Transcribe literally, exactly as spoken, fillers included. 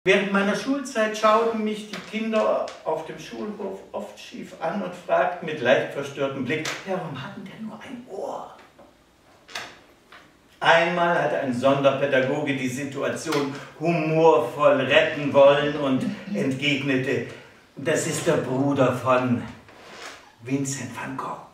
Während meiner Schulzeit schauten mich die Kinder auf dem Schulhof oft schief an und fragten mit leicht verstörtem Blick, ja, warum hat denn der nur ein Ohr? Einmal hat ein Sonderpädagoge die Situation humorvoll retten wollen und entgegnete, das ist der Bruder von Vincent van Gogh.